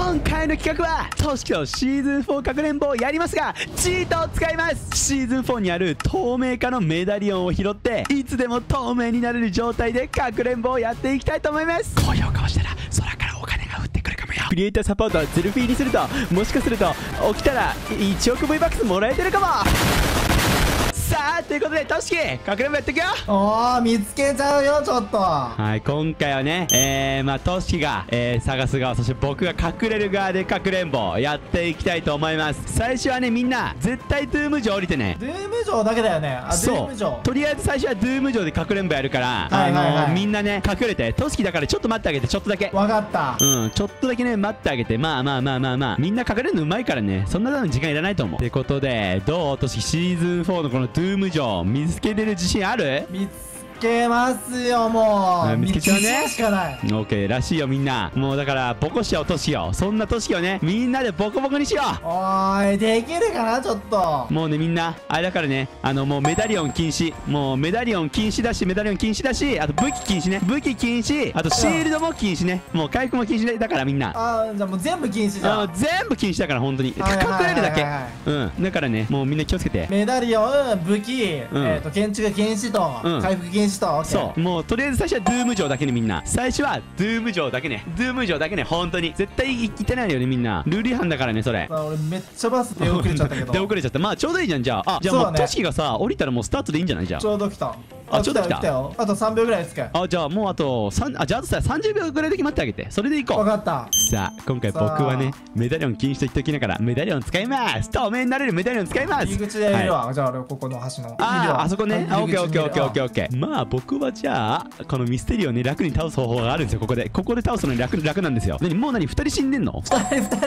今回の企画はトシキとシーズン4かくれんぼをやりますが、チートを使います。シーズン4にある透明化のメダリオンを拾っていつでも透明になれる状態でかくれんぼをやっていきたいと思います。高評価をしたら空からお金が降ってくるかもよ。クリエイターサポートゼルフィーにするともしかすると起きたら1億 V バックスもらえてるかも。さあということでトシキかくれんぼやっていくよ。 おー、見つけちゃうよちょっと。 はい、今回はねトシキが、探す側、そして僕が隠れる側でかくれんぼやっていきたいと思います。最初はねみんな絶対ドゥーム城降りてね。 ドゥーム城だけだよね。あ、ドゥーム城。 とりあえず最初はドゥーム城でかくれんぼやるから、みんなね隠れて。トシキだからちょっと待ってあげて、ちょっとだけ。 わかった。 ちょっとだけね待ってあげて。まあみんな隠れるのうまいからね、そんな多分時間いらないと思う。ってことでどうトシキ、シーズン4のこのドゥーム城見つけれる自信ある？ 見つけますよ、もう。 見つけちゃうね。 自信しかない。 オッケーらしいよみんな。もうだからボコしようトシキを。そんなトシキをねみんなでボコボコにしよう。 おーい、できるかなちょっと。 もうねみんなあれだからね、もうメダリオン禁止、もうメダリオン禁止だし、メダリオン禁止だし、あと武器禁止ね、武器禁止、あとシールドも禁止ね、もう回復も禁止ね。だからみんなじゃあもう全部禁止じゃん。 全部禁止だから本当に隠れるだけ。だからねもうみんな気をつけて。 メダリオン、武器、建築禁止と、回復禁止と。 そうもうとりあえず最初はドゥーム城だけね。みんな最初はドゥーム城だけね、ドゥーム城だけね。本当に絶対行ってないよねみんな。ルール違反だからねそれ。 俺めっちゃバス出遅れちゃったけど。 出遅れちゃった。まあちょうどいいじゃん。じゃあじゃあもうトシキがさ降りたらもうスタートでいいんじゃない？じゃあちょうど来た。 ちょうど来たよ。あと3秒ぐらいですか。 じゃあもうあと3、じゃああとさ30秒ぐらいだけ待ってあげて、それでいこう。 分かった。 さあ今回僕はねメダリオン禁止と言っておきながらメダリオン使います。透明になれるメダリオン使います。 入り口でいるわ。じゃあ俺ここの橋の。 あそこね。オッケーオッケーオッケーオッケーオッケー。まあ僕はじゃあこのミステリーをね楽に倒す方法があるんですよ。ここで倒すのに楽なんですよ。もう2人死んでんの ？2人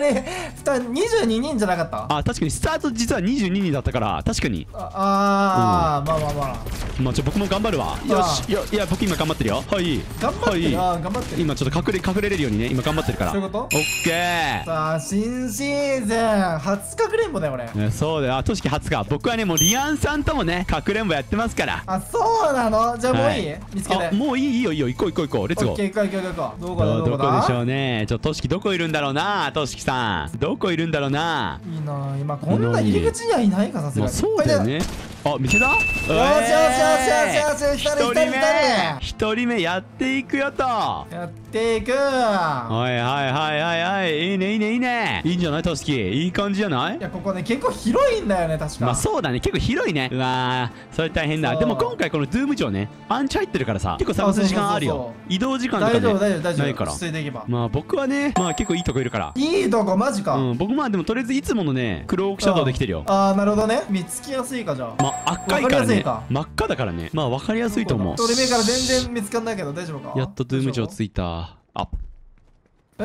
22人じゃなかった？ 確かにスタート実は22人だったから確かに。 まあ僕も頑張るわ。よし。いや僕今頑張ってるよ。はい頑張ってる。頑張ってる。 今ちょっと隠れれるようにね今頑張ってるから。 そういうこと？ オッケー。 さあ新シーズン初かくれんぼだよ俺。 そうだよ。トシキ初か。僕はねもうリアンさんともねかくれんぼやってますから。 そうなの？じゃあもういい？見つけて。 もういいよ行こうレッツゴー。 オッケー行こう。どこでしょうね。トシキどこいるんだろうな。トシキさんどこいるんだろうな。 いいな今こんな入り口にはいないかさすがに。 そうだよね。見つけた？よし 1人目やっていくよと。 やっていく。 はいいいねいいんじゃないトシキ。いい感じじゃない？ いやここね結構広いんだよね確か。 そうだね結構広いね。うわーそれ大変だ。でも今回このドゥーム城ねパンチ入ってるからさ結構探す時間あるよ。移動時間とかね大丈夫ないから。 落ち着いていけば。 僕はね結構いいとこいるから。 いいとこマジか。 僕でもとりあえずいつものねクロークシャドウできてるよ。 なるほどね。見つけやすいかじゃあ。 赤いからね真っ赤だからね分かりやすいと思う。 俺目から全然見つかんないけど大丈夫か？ やっとドゥーム城ついた。 ド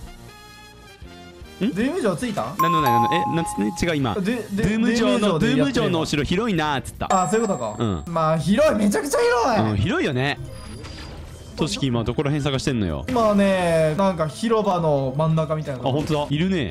ゥーム城ついた？ 違う今ドゥーム城のお城広いなっつった。 そういうことか。広いめちゃくちゃ広い。 広いよね。トシキ今どこら辺探してんのよ？ 今ねなんか広場の真ん中みたいな。 本当だいるね。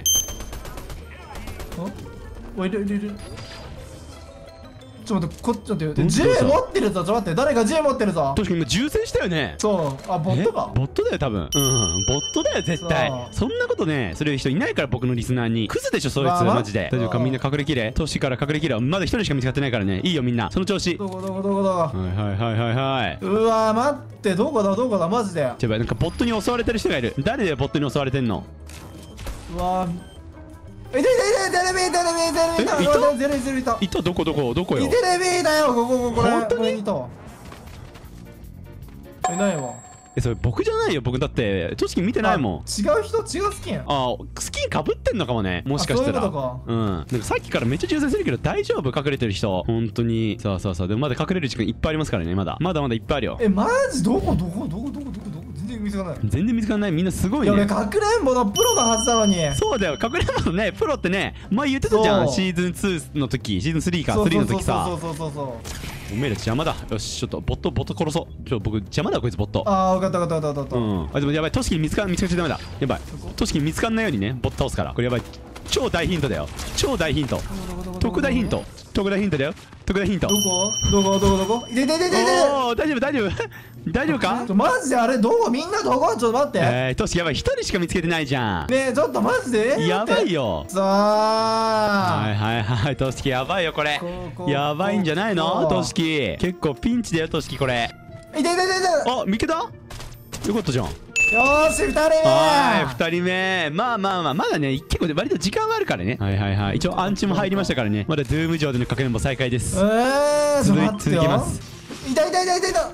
いる。ちょっと待って、銃持ってるぞ。ちょっと待って、誰か銃持ってるぞ。 確かに今銃声したよね。 そう、ボットか。 ボットだよ多分。ボットだよ絶対。そんなことねする人いないから僕のリスナーに。クズでしょそいつマジで。大丈夫かみんな隠れきれ。トシから隠れきれ。まだ1人しか見つかってないからね。いいよみんなその調子。 どこだ。 はい。 うわ待ってどこだマジで。 なんかボットに襲われてる人がいる。誰でボットに襲われてんの？ うわいたどこよ？ テレビだよこれ。 本当に？ ないわ。 それ僕じゃないよ。僕だってトシキ見てないもん。 違う人違うスキン。 スキンかぶってんのかもねもしかしたら。 そういうことか。 なんかさっきからめっちゃ抽選するけど大丈夫？隠れてる人本当に。さあでもまだ隠れる時間いっぱいありますからね。まだいっぱいあるよ。 マジどこ全然見つからない。 みんなすごいね。 俺かくれんぼのプロのはずなのに。 そうだよかくれんぼのねプロってね前言ってたじゃん。シーズン2の時シーズン3か3の時さ。おめえら邪魔だ。よしちょっとボット殺そう。僕邪魔だこいつボット。 分かったでもやばいトシキ見つかっちゃダメだ。やばいトシキ見つかんないようにねボット倒すから。これやばい超大ヒントだよ。超大ヒント。特大ヒントだよ。 特大ヒント。 どこどこどこどこいててててて。 おお、大丈夫大丈夫大丈夫か？ マジであれどこみんなどこちょっと待って。 トシキやばい、一人しか見つけてないじゃん。 ねえちょっとマジでやばいよ。 さあはいはいはい、トシキやばいよこれ。やばいんじゃないのトシキ。結構ピンチだよトシキこれ。 いてててて。 あ、見つけた？よかったじゃん。 よーし2人目。 はい2人目。まあまあまあまだね結構割と時間はあるからね。はいはいはい、一応アンチも入りましたからね。まだドゥーム上でのかくれんぼ再開です。 続きます。 いたいたいたいたいた。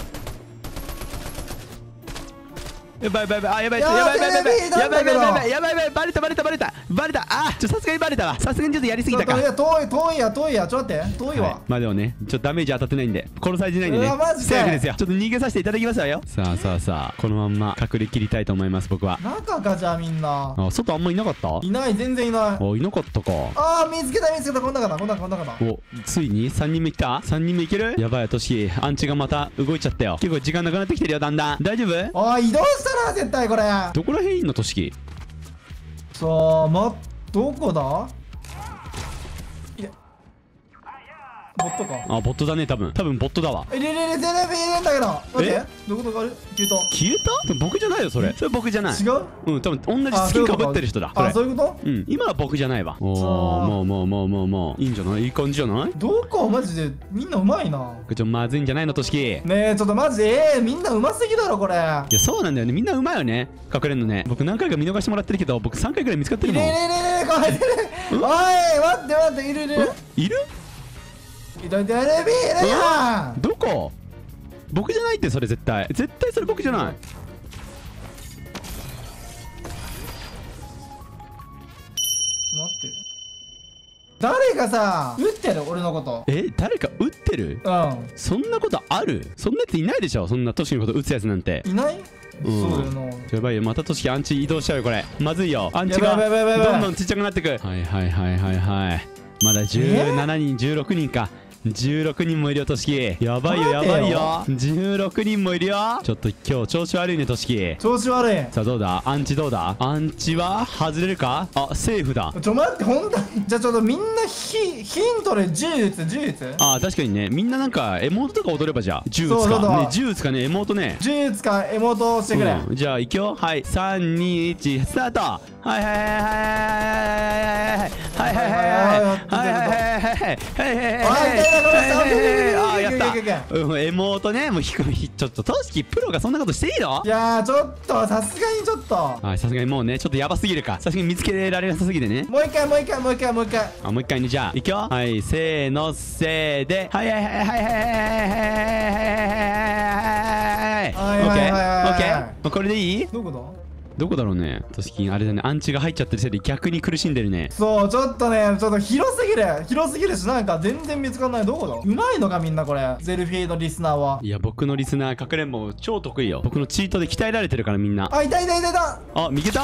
やばいやばいやばいやばいやばいやばいやばいやばいやばいやばいやばい、バレたバレたバレたバレた。あ、さすがにバレたわ。さすがにちょっとやりすぎたか。 いや遠いや遠いや。ちょっと待って遠いわ。 まあでもねちょっとダメージ当たってないんで殺されてないんでねセーフですよ。ちょっと逃げさせていただきますわよ。さあさあさあ、このまんま隠れ切りたいと思います僕は。 中かじゃあみんな。 あ、外あんまいなかった？ いない全然いない。 お、いなかったか。 あー見つけた見つけた。こんなかなこんなかな。 お、ついに3人目来た。3人目いける？やばいトシキ、アンチがまた動いちゃったよ。結構時間なくなってきてるよだんだん。大丈夫？ あー移動したな絶対これ。 どこら辺いんのトシキ？ さあどこだ？いやボットか。 あ、ボットだね多分ボットだわ。 入れ全然入れんだけど。待ってどこあれ消えた？でも僕じゃないよそれ僕じゃない。 違う？ うん、多分同じスキンかぶってる人だ。 あ、そういうこと？ うん、今は僕じゃないわ。おお、もういいんじゃない？いい感じじゃない？ どこマジでみんなうまいな。 まずいんじゃないのトシキ？ ねえちょっとマジでみんなうますぎだろこれ。いやそうなんだよね、みんなうまいよね隠れるのね。僕何回か見逃してもらってるけど僕3回くらい見つかってるもん。 これおい待っているいる？ いたいるやん。 どこ？僕じゃないってそれ絶対それ僕じゃない。 ちょっと待って。誰かさ撃ってる俺のこと。 誰か撃ってる？そんなことある？そんなやついないでしょ、そんなトシキのこと撃つやつなんて。 いない？そうだよな。 やばいよ、またトシキアンチ移動しちゃうよこれ。まずいよ、アンチがどんどんちっちゃくなってく。はいまだ17人16人か。16人もいるよトシキ。やばいよ16人もいるよ。ちょっと今日調子悪いねトシキ。 調子悪い。 さあどうだアンチ、どうだアンチは外れるか？あ、セーフだ。 待ってほんと。じゃあちょっとみんなヒントで銃撃つ。あ、 確かにね、みんななんかエモートとか踊れば。じゃあ銃撃つかね、銃撃つかね、エモートね。 銃撃つかエモートしてくれ。 じゃあいくよ。はい3、2、1スタート。はいやった。エモートね。もうちょっとトシキプロがそんなことしていいの？ いやちょっとさすがにちょっと。 はい、さすがにもうねちょっとやばすぎるか。さすがに見つけられなさすぎてね。 もう一回あ、もう一回ね。じゃあいくよ。はいせーのせーで。オッケー。これでいい？どこだろうね。トシキあれだね、アンチが入っちゃってるせいで逆に苦しんでるね。 そうちょっと広すぎるしなんか全然見つかんない。どこだ？うまいのかみんなこれ。ゼルフィーのリスナーは。 いや僕のリスナーかくれんぼ超得意よ。僕のチートで鍛えられてるからみんな。 あ、いた。 あ、見けた？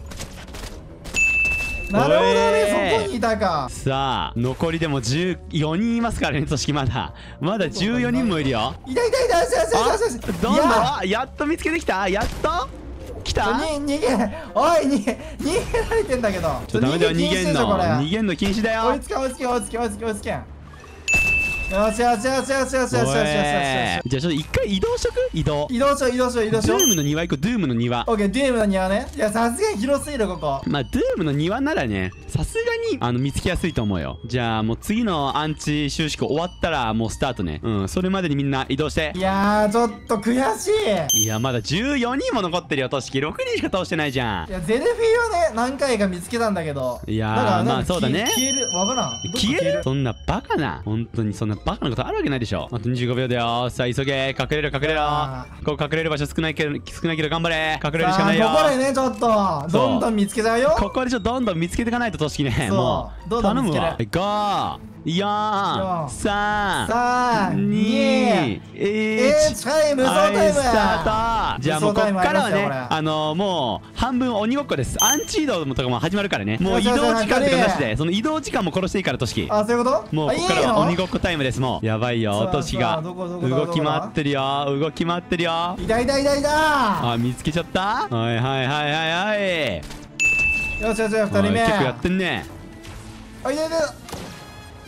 なるほどね、そこにいたか。 さあ残りでも14人いますからね。トシキまだ14人もいるよ。 いた。 どんどんやっと見つけてきた。やっと来た。 逃げられてんだけど。 ダメだよ、逃げんの禁止だよ。 追いつけん。よし。 じゃあちょっと一回移動しとく。移動しよう。ドゥームの庭行こう。ドゥームの庭。 オッケー、ドゥームの庭ね。いやさすがに広すぎるここ。 まあドゥームの庭ならねさすがに見つけやすいと思うよ。じゃあもう次のアンチ収縮終わったらもうスタートね。それまでにみんな移動して。 いやーちょっと悔しい。 いやまだ14人も残ってるよトシキ。6人しか倒してないじゃん。 いやゼルフィーはね何回か見つけたんだけど。 いやーまあそうだね。 消える。わからん。 消える？そんなバカな、本当にそんなバカなことあるわけないでしょ。あと25秒だよ。さあ急げ。隠れろ。ここ隠れる場所少ないけど頑張れ。隠れるしかないよ。 ここでねちょっとどんどん見つけちゃうよ。 ここでどんどん見つけていかないとトシキね。もう頼むわ。5、4、3、2、1。 タイム。 スタート。じゃあもうこっからはねもう半分鬼ごっこです。アンチ移動とかも始まるからね。もう移動時間とかなしでその移動時間も殺していいからトシキ。 あ、そういうこと？ もうここからは鬼ごっこタイムです。もうやばいよトシキが動き回ってるよ。 いた。 あ、見つけちゃった。はい。 よし2人目。 結構やってんね。 あ、いた。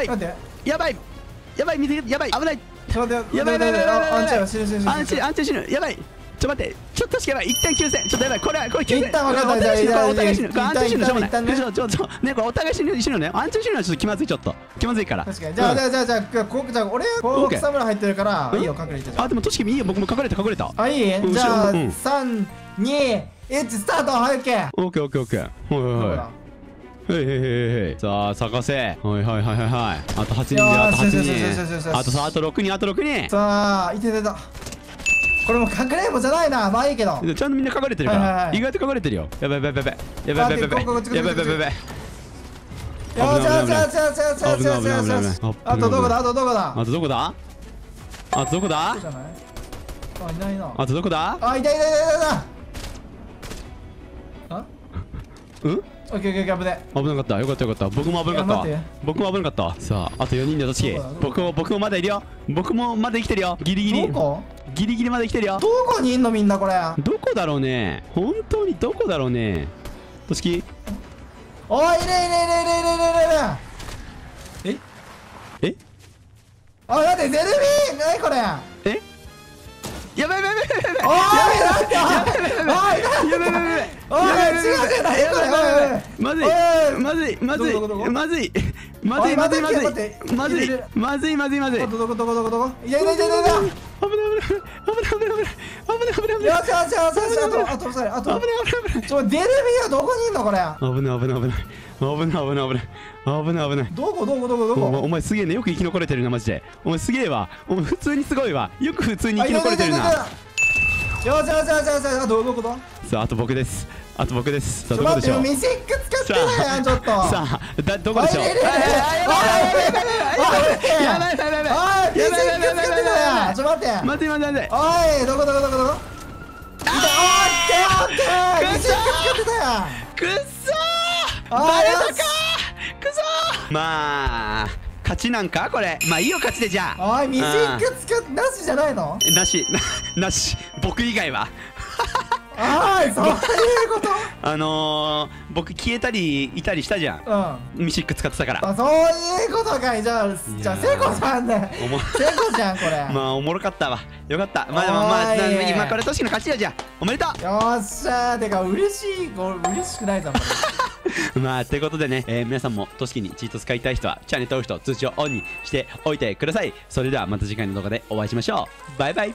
ばい待ってやばいやばい水やばい危ないちょっと待ってやばいやばいやばいやばいあんちゃん死ぬ死ぬ死ぬアンチ死ぬやばいちょっと待ってちょっとしかやばい一旦9000ちょっとやばいこれ9000 一旦分かったお互い死ぬお互い死ぬ一旦アンチ死ぬしょうがない一旦ねちょっとねこれお互い死ぬねアンチ死ぬはちょっと気まずいちょっと気まずいから確かにじゃあ俺こう草むら入ってるからいいよ隠れてあでもとしきみいいよ僕も隠れたあいいうんじゃあうん 3、2、1スタート早くけオッケーオッケーオッケーはいはいはいさあ探せはいあと8人であと8人あと6人あと6人さあいてたこれも隠れんぼじゃないなまあいいけどちゃんとみんな隠れてるから意外と隠れてるよやばいやばいやばいやばいやばいやばいやばいやばいやばいあとどこだあとどこだあとどこだあとどこだじゃないあいないなあとどこだあいたあうんオッケーオッケー危ね危なかったよかったよかった僕も危なかったわいや待僕も危なかったわさああと4人でどっちどこだ僕もまだいるよ僕もまだ生きてるよギリギリどこギリギリまで生きてるよどこにいんのみんなこれどこだろうね本当にどこだろうねとしきおいいるえあ待ってゼルビー何これえやばいやばいやばいやばいおい待っておいやばいやばいやばいおい違う何これまずいまずいまずいどこまずいまずいおいまずいまずい待ってまずいまずいまずいまずいどこいや危ない危ない危ない危ない危ないよしあとそれあと危ないちょデルビーはどこにいんのこれ危ない危ない危ない危ない危ない危ない危ない危ないどこお前すげえねよく生き残れてるなマジでお前すげえわお前普通にすごいわよく普通に生き残れてるなよしあとどこださああと僕ですさあどこでしょうミシック使ってないやんちょっとさあどこでしょうやばいやばいおいミシック使ってないやんちょっと待って待っておいどこオッケーミシック使ってたやんくっそーあーバレたかよしくそーまあ勝ちなんかこれまあいいよ勝ちでじゃあおいミシック使ってなしじゃないのなし僕以外はあいそういうこと僕消えたりいたりしたじゃんミシック使ってたからあそういうことかいじゃあセコさんねセコじゃんこれまあおもろかったわよかったまあ今これトシキの勝ちだじゃんおめでとうよっしゃーてか嬉しくないぞまあってことでね、皆さんもトシキにチート使いたい人はチャンネル登録と通知をオンにしておいてください。それではまた次回の動画でお会いしましょう。バイバイ。